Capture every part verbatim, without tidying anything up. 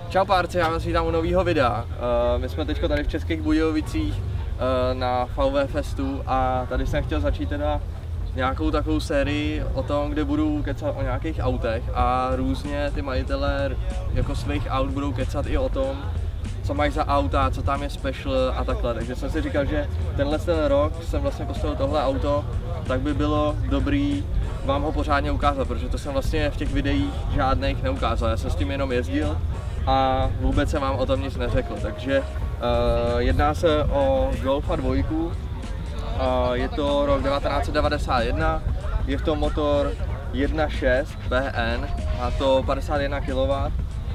Čau párci, já vás vítám u nového videa. Uh, my jsme teď tady v Českých Budějovicích uh, na V V Festu a tady jsem chtěl začít teda nějakou takovou sérii o tom, kde budu kecat o nějakých autech a různě ty majitelé jako svých aut budou kecat i o tom, co mají za auta, co tam je special a takhle. Takže jsem si říkal, že tenhle ten rok jsem vlastně postavil tohle auto, tak by bylo dobrý vám ho pořádně ukázat, protože to jsem vlastně v těch videích žádných neukázal. Já jsem s tím jenom jezdil a vůbec jsem vám o tom nic neřekl. Takže uh, jedná se o Golfa dva, uh, je to rok devatenáct set devadesát jedna, je to motor jedna šest B N, má to padesát jedna kilowattů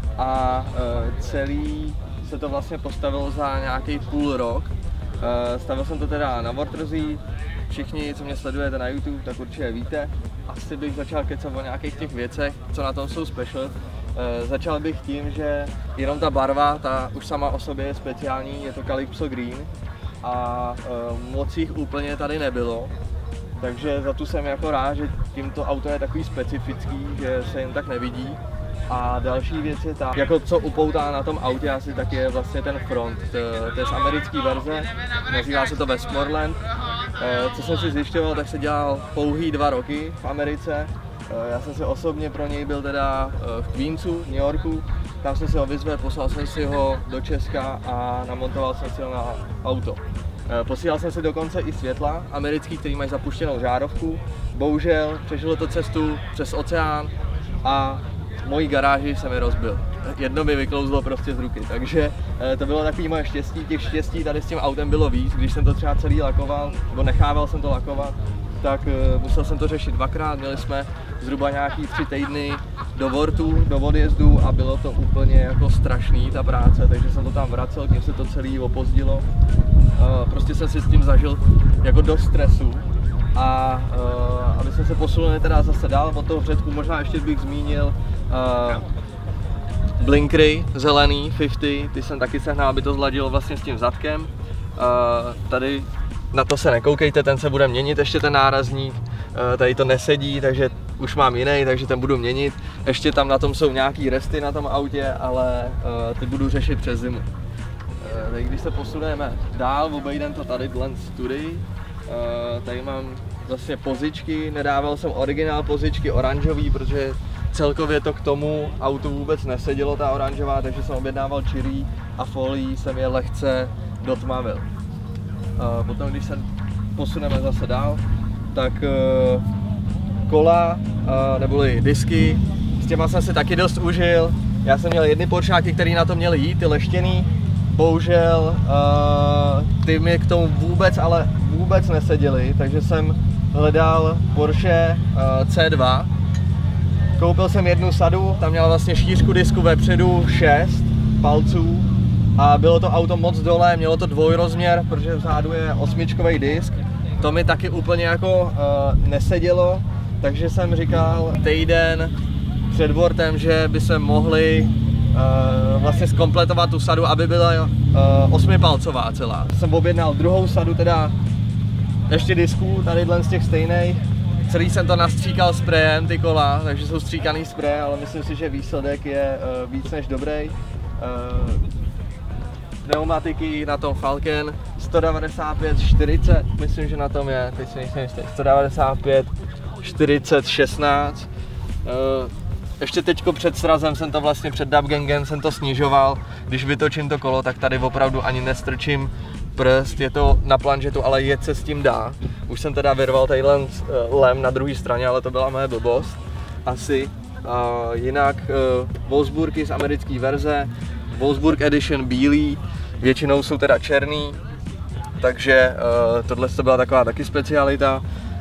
a uh, celý se to vlastně postavilo za nějaký půl rok. Uh, stavil jsem to teda na Vortrzí. Všichni, co mě sledujete na YouTube, tak určitě víte. Asi bych začal kecat o nějakých těch věcech, co na tom jsou special. E, začal bych tím, že jenom ta barva, ta už sama o sobě je speciální, je to Calypso Green a e, moc jich úplně tady nebylo. Takže za tu jsem jako rád, že tímto auto je takový specifický, že se jen tak nevidí. A další věc je ta, jako co upoutá na tom autě asi, tak je vlastně ten front. To, to je z americké verze, nazývá se to Westmoreland. Co jsem si zjišťoval, tak se dělal pouhý dva roky v Americe. Já jsem si osobně pro něj byl teda v Queensu, New Yorku. Tam jsem si ho vyzvedl, poslal jsem si ho do Česka a namontoval jsem si ho na auto. Posílal jsem si dokonce i světla americký, který mají zapuštěnou žárovku. Bohužel přežilo to cestu přes oceán a mojí garáži se mi rozbil. Jedno mi vyklouzlo prostě z ruky, takže to bylo takový moje štěstí. Těch štěstí tady s tím autem bylo víc, když jsem to třeba celý lakoval, nebo nechával jsem to lakovat, tak musel jsem to řešit dvakrát. Měli jsme zhruba nějaký tři týdny do Vortu, do odjezdu a bylo to úplně jako strašný ta práce, takže jsem to tam vracel, když se to celý opozdilo. Prostě jsem si s tím zažil jako dost stresu. A uh, aby jsme se posunuli teda zase dál od toho předku, možná ještě bych zmínil uh, blinkry zelený padesát, ty jsem taky sehnal, aby to zladilo vlastně s tím zadkem. Uh, tady na to se nekoukejte, ten se bude měnit ještě ten nárazník, uh, tady to nesedí, takže už mám jiný, takže ten budu měnit. Ještě tam na tom jsou nějaký resty na tom autě, ale uh, ty budu řešit přes zimu. Uh, tady když se posuneme dál, obejdem to tady dlen study. Uh, tady mám vlastně pozičky, nedával jsem originál pozičky oranžový, protože celkově to k tomu autu vůbec nesedělo ta oranžová, takže jsem objednával čirý a folií jsem je lehce dotmavil. Uh, potom když se posuneme zase dál, tak uh, kola, uh, neboli disky, s těma jsem si taky dost užil. Já jsem měl jedny Poršáky, které na to měly jít, ty leštěný. Bohužel uh, ty mi k tomu vůbec, ale vůbec neseděly, takže jsem hledal Porsche uh, C dva. Koupil jsem jednu sadu, tam měla vlastně šířku disku vepředu šest palců a bylo to auto moc dole, mělo to dvojrozměr, protože vzadu je osmičkový disk. To mi taky úplně jako uh, nesedělo, takže jsem říkal týden před Vortem, že by se mohli Uh, vlastně zkompletovat tu sadu, aby byla uh, osmipalcová celá. Jsem objednal druhou sadu, teda ještě disků, tady z těch stejných. Celý jsem to nastříkal sprejem, ty kola, takže jsou stříkaný sprej, ale myslím si, že výsledek je uh, víc než dobrý. Uh, pneumatiky na tom Falcon sto devadesát pět čtyřicet, myslím, že na tom je, teď si nejsem jistý, sto devadesát pět čtyřicet šestnáct. Uh, Ještě teďko před srazem jsem to vlastně před Dubgangem jsem to snižoval. Když vytočím to kolo, tak tady opravdu ani nestrčím prst, je to na planžetu, ale jet se s tím dá. Už jsem teda vyrval tadyhle lem na druhé straně, ale to byla moje blbost. Asi. Uh, jinak uh, Wolfsburgy z americké verze, Wolfsburg Edition bílý, většinou jsou teda černý, takže uh, tohle to byla taková taky specialita.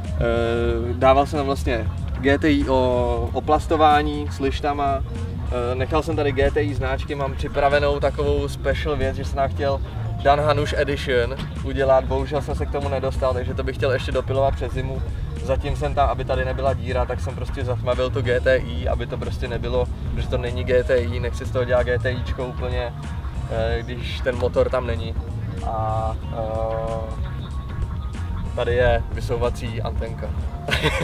Uh, dával jsem tam vlastně G T I o oplastování s lištama. Nechal jsem tady G T I značky, mám připravenou takovou special věc, že jsem nám chtěl Dan Hanuš Edition udělat, bohužel jsem se k tomu nedostal, takže to bych chtěl ještě dopilovat přes zimu. Zatím jsem tam, aby tady nebyla díra, tak jsem prostě zatmavil to G T I, aby to prostě nebylo, protože to není G T I, nechci z toho dělat GTIčko úplně, když ten motor tam není. A uh, tady je vysouvací antenka.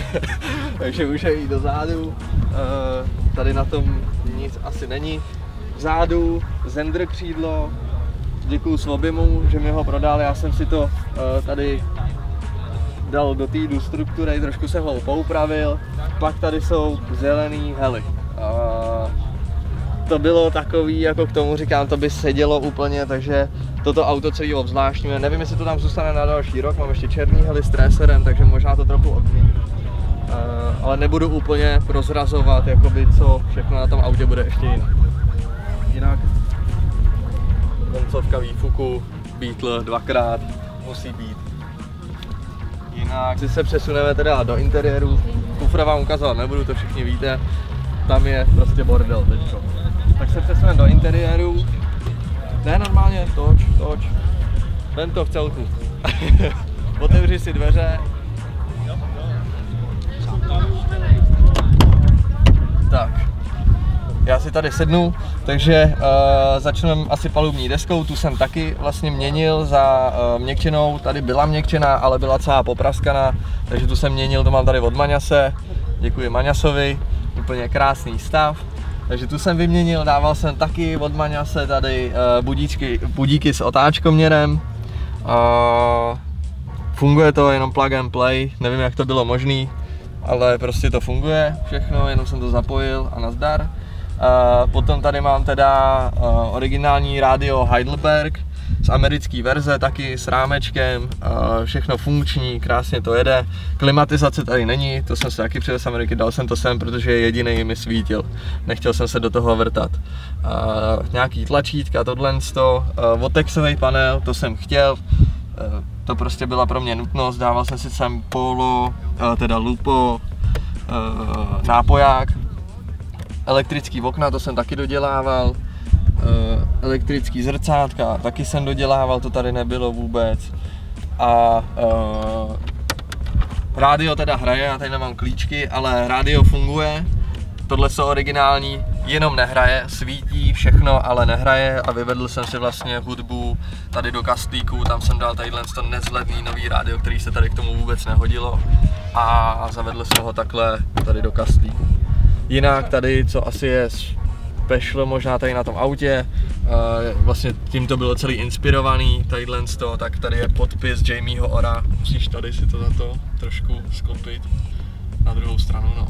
Takže už je jí do zádu, tady na tom nic asi není. Vzadu Zender křídlo, děkuju Svobimu, že mi ho prodal, já jsem si to uh, tady dal do týdu struktury, trošku jsem ho poupravil, pak tady jsou zelený hely. Uh, to bylo takový, jako k tomu říkám, to by sedělo úplně, takže toto auto celý obzvláštňuje. Nevím, jestli to tam zůstane na další rok, mám ještě černý hely s treserem, takže možná to trochu obmění. Uh, ale nebudu úplně prozrazovat, jakoby, co všechno na tom autě bude ještě jinak. Jinak koncovka výfuku, Beetle dvakrát musí být. Jinak si se přesuneme teda do interiéru, kufra vám ukazovat nebudu, to všichni víte, tam je prostě bordel teďko. Tak se přesuneme do interiéru, ne normálně, toč, toč, ven to v celku. Otevři si dveře. Tak, já si tady sednu, takže uh, začneme asi palubní deskou, tu jsem taky vlastně měnil za uh, měkčenou, tady byla měkčená, ale byla celá popraskaná, takže tu jsem měnil, to mám tady od Maňase, děkuji Maňasovi, úplně krásný stav. Takže tu jsem vyměnil, dával jsem taky od Maňase tady uh, budíčky, budíky s otáčkoměrem. Uh, funguje to jenom plug and play, nevím jak to bylo možné, ale prostě to funguje všechno, jenom jsem to zapojil a nazdar. Uh, potom tady mám teda uh, originální rádio Heidelberg z americké verze, taky s rámečkem, uh, všechno funkční, krásně to jede. Klimatizace tady není, to jsem se taky přivez z Ameriky, dal jsem to sem, protože jediný mi svítil, nechtěl jsem se do toho vrtat. Uh, nějaký tlačítka, tohle, uh, Votexový panel, to jsem chtěl, uh, to prostě byla pro mě nutnost, dával jsem si sem polo, uh, teda lupo, uh, nápoják, elektrický okna, to jsem taky dodělával, uh, elektrický zrcátka, taky jsem dodělával, to tady nebylo vůbec. A uh, rádio teda hraje, já tady nemám klíčky, ale rádio funguje, tohle jsou originální, jenom nehraje, svítí všechno, ale nehraje a vyvedl jsem si vlastně hudbu tady do kastlíku, tam jsem dal tadyhle to nezhledný nový rádio, který se tady k tomu vůbec nehodilo a zavedl jsem ho takhle tady do kastlíku. Jinak tady, co asi je special možná tady na tom autě, vlastně tím to bylo celý inspirovaný, tadyhle to, tak tady je podpis Jamieho Orra, musíš tady si to za to trošku sklopit na druhou stranu, no.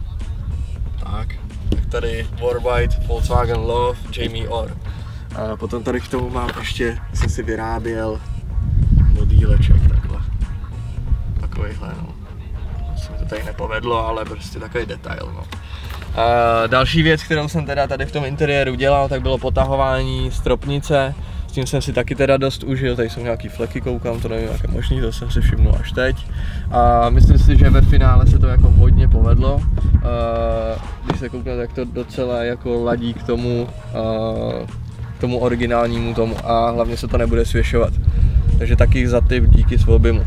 Tak, tak tady Worldwide Volkswagen Love Jamie Orr. A potom tady k tomu mám ještě, jsem si vyráběl modíleček takhle, takovýhle, no. Se mi to tady nepovedlo, ale prostě takový detail, no. A další věc, kterou jsem teda tady v tom interiéru dělal, tak bylo potahování stropnice. S tím jsem si taky teda dost užil, tady jsou nějaký fleky, koukám, to nevím, jak je možný, to jsem si všimnul až teď. A myslím si, že ve finále se to jako hodně povedlo. Když se koukne, tak to docela jako ladí k tomu, k tomu originálnímu tomu a hlavně se to nebude svěšovat. Takže taky za tip díky Svobimu.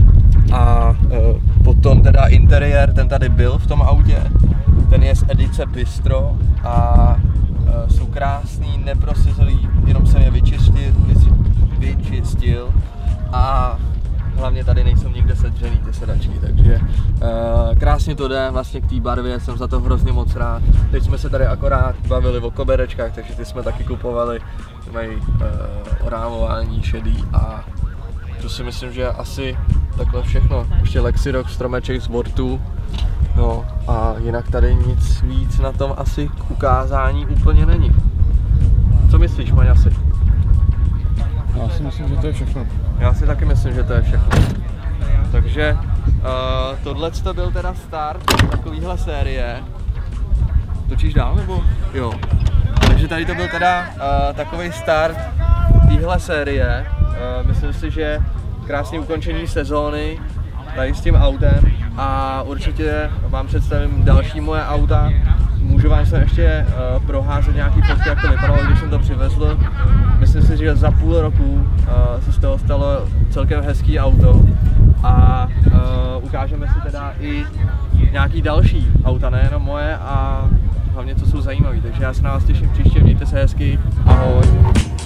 A potom teda interiér, ten tady byl v tom autě. Ten je z edice Bistro a e, jsou krásný, neprosizlý, jenom jsem je vyčistil, vyčistil a hlavně tady nejsou nikde sedřený ty sedačky, takže e, krásně to jde, vlastně k té barvě jsem za to hrozně moc rád. Teď jsme se tady akorát bavili o koberečkách, takže ty jsme taky kupovali, mají e, orámování šedý a to si myslím, že je asi takhle všechno. Ještě Lexirox stromeček z Wortu. No a jinak tady nic víc na tom asi k ukázání úplně není. Co myslíš, Maňasi? Já si myslím, že to je všechno. Já si taky myslím, že to je všechno. Takže uh, tohle to byl teda start takovýhle série. Točíš dál nebo? Jo. Takže tady to byl teda uh, takový start téhle série. Uh, myslím si, že krásné ukončení sezóny tady s tím autem a určitě vám představím další moje auta. Můžu vám se ještě uh, proházet nějaký fotky, jak to vypadalo, když jsem to přivezl. Myslím si, že za půl roku uh, se z toho stalo celkem hezký auto a uh, ukážeme si teda i nějaký další auta, nejenom moje a hlavně co jsou zajímavé. Takže já se na vás těším příště, mějte se hezky, ahoj.